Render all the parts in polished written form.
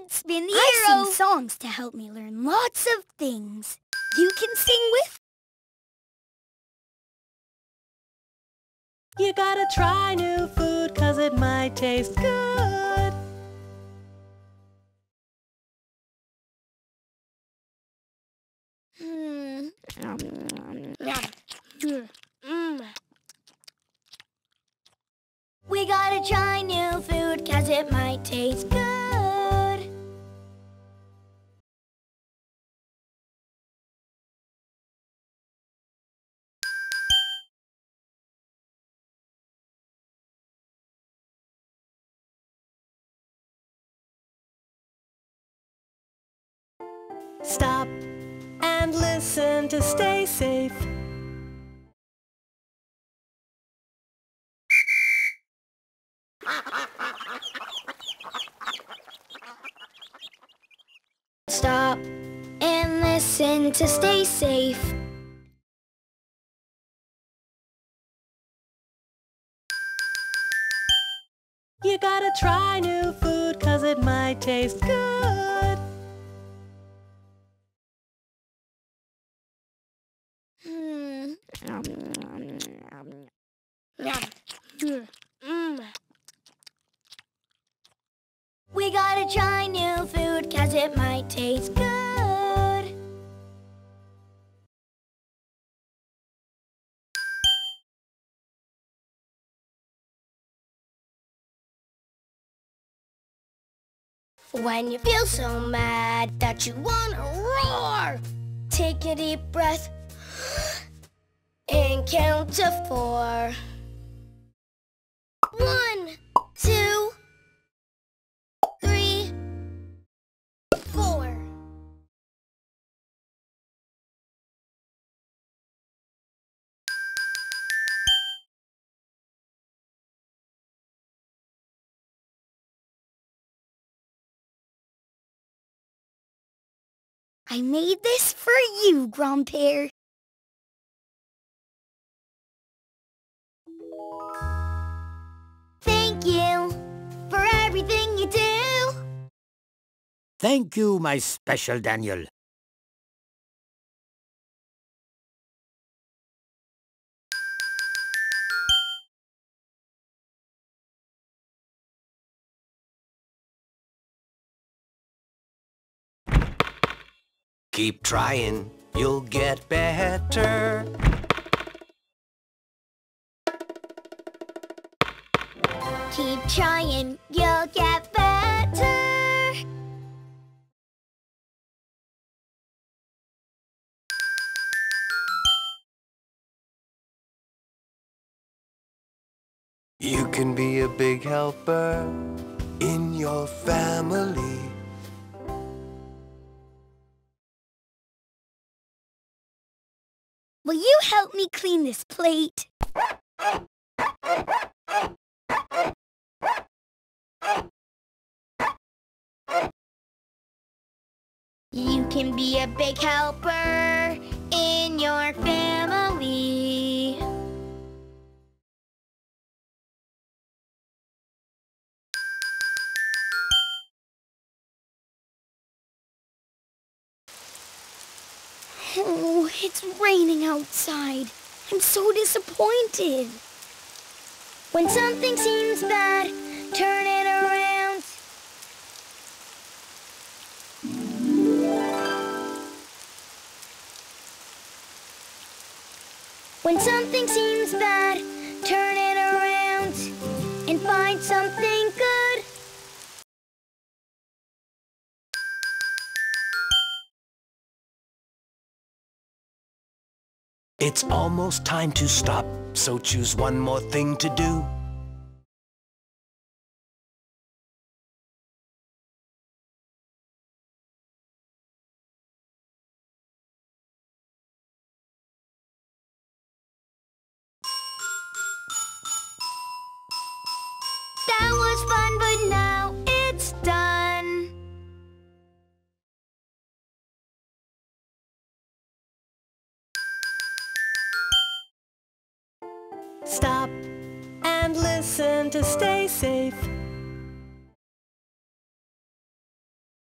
Spin the arrow. I sing songs to help me learn lots of things. You can sing with. You gotta try new food 'cause it might taste good. We gotta try new food 'cause it might taste good. Stop and listen to stay safe. Stop and listen to stay safe. You gotta try new food 'cause it might taste good. We gotta try new food 'cause it might taste good. When you feel so mad that you wanna roar, take a deep breath and count to 4. 1, 2, 3, 4. I made this for you, Grandpère. Thank you for everything you do. Thank you, my special Daniel. Keep trying, you'll get better. Keep trying, you'll get better. You can be a big helper in your family. Will you help me clean this plate? You can be a big helper in your family. Oh, it's raining outside. I'm so disappointed. When something seems bad, turn it around. When something seems bad, turn it around and find something good. It's almost time to stop, so choose one more thing to do. That was fun, but now it's done. Stop and listen to stay safe.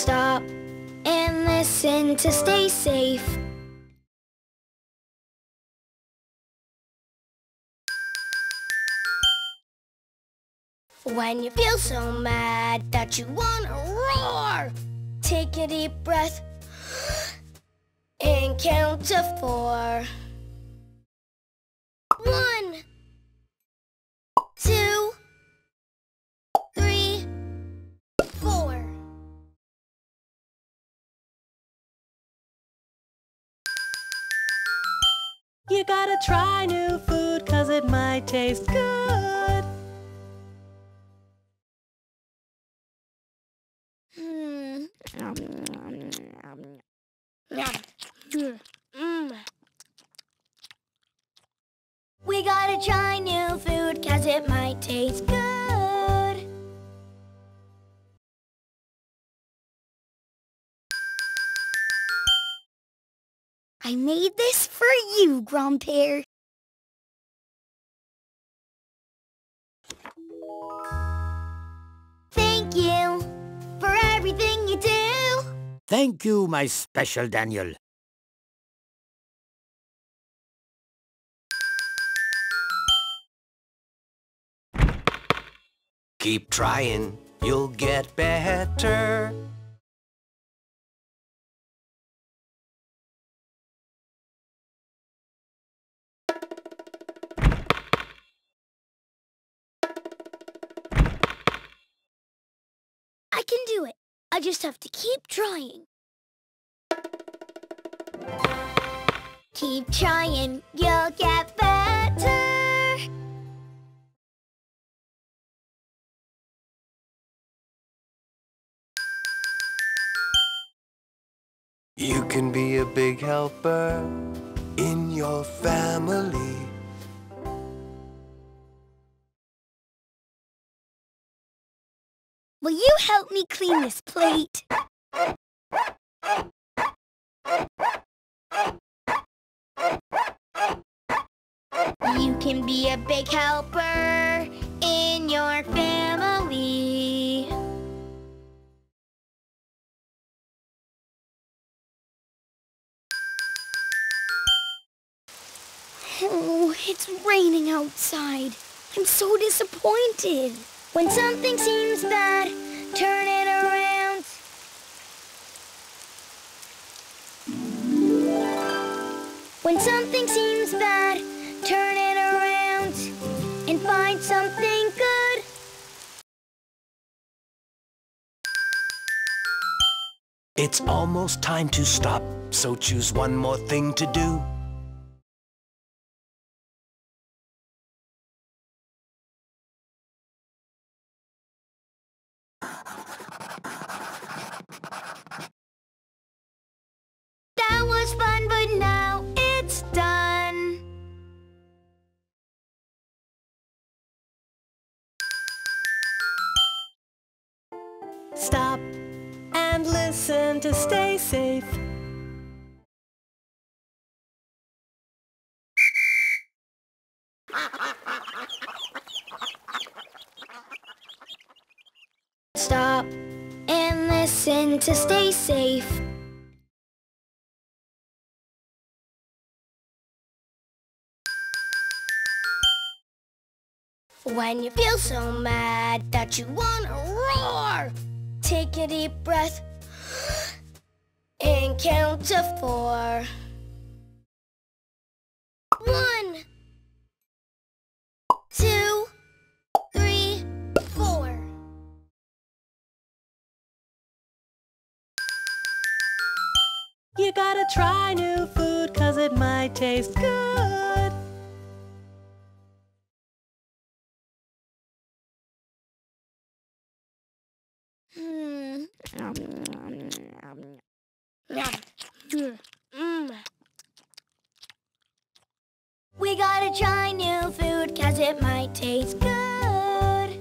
Stop and listen to stay safe. When you feel so mad that you wanna roar, take a deep breath and count to 4. 1, 2, 3, 4. You gotta try new food 'cause it might taste good. We gotta try new food 'cause it might taste good. I made this for you, Grandpere. Thank you for everything you do. Thank you, my special Daniel. Keep trying, you'll get better. I can do it. I just have to keep trying. Keep trying, you'll get better. You can be a big helper in your family. Will you help me clean this plate? You can be a big helper in your family. Oh, it's raining outside. I'm so disappointed. When something seems bad, turn it around. When something seems bad, turn it around and find something good. It's almost time to stop, so choose one more thing to do. That was fun, but now it's done. Stop and listen to stay safe. Stop and listen to stay safe. When you feel so mad that you wanna roar, take a deep breath and count to 4. 1, 2, 3, 4. You gotta try new food 'cause it might taste good. We gotta try new food 'cause it might taste good.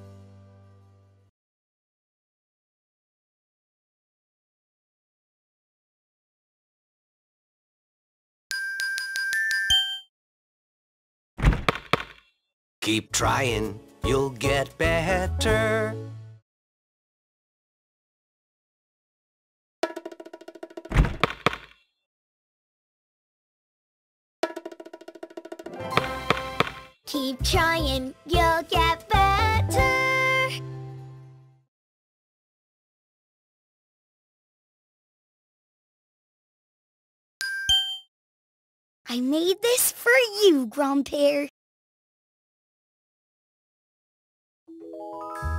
Keep trying, you'll get better. Keep trying, you'll get better. I made this for you, Grandpere.